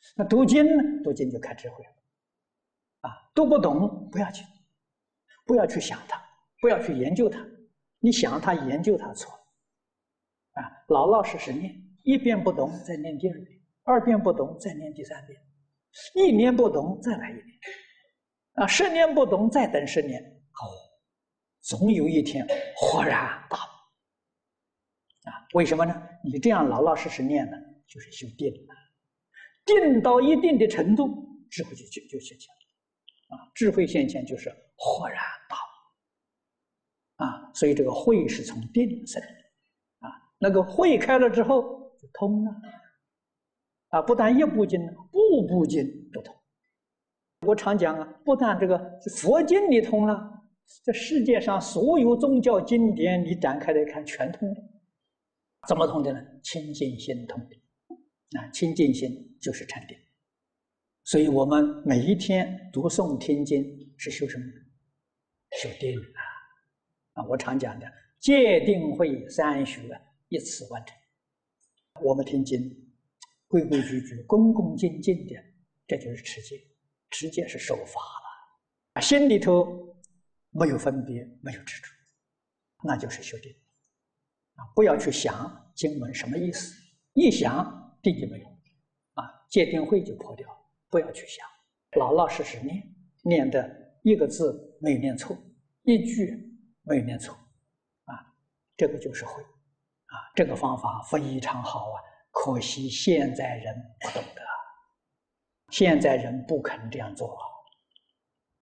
那读经呢？读经就开智慧了读不懂不要紧，不要去想它，不要去研究它。你想它研究它错老老实实念，一遍不懂再念第二遍，二遍不懂再念第三遍，一年不懂再来一年10年不懂再等10年总有一天豁然大悟为什么呢？你这样老老实实念呢，就是修定了，定到一定的程度，智慧就现前智慧现前就是豁然大悟所以这个慧是从定生的那个慧开了之后就通了不但一部经，部部经都通。我常讲不但这个佛经你通了，这世界上所有宗教经典你展开来看全通了。怎么通的呢？清净心通的清净心就是禅定。所以我们每一天读诵听经是修什么？修定我常讲的戒定慧三学一次完成。我们听经规规矩矩恭恭敬敬的，这就是持戒。持戒是守法了心里头没有分别，没有执着，那就是修定不要去想经文什么意思，一想定就没有戒定慧就破掉了。不要去想，老老实实念，念的一个字没念错，一句没念错这个就是慧这个方法非常好可惜现在人不懂得，现在人不肯这样做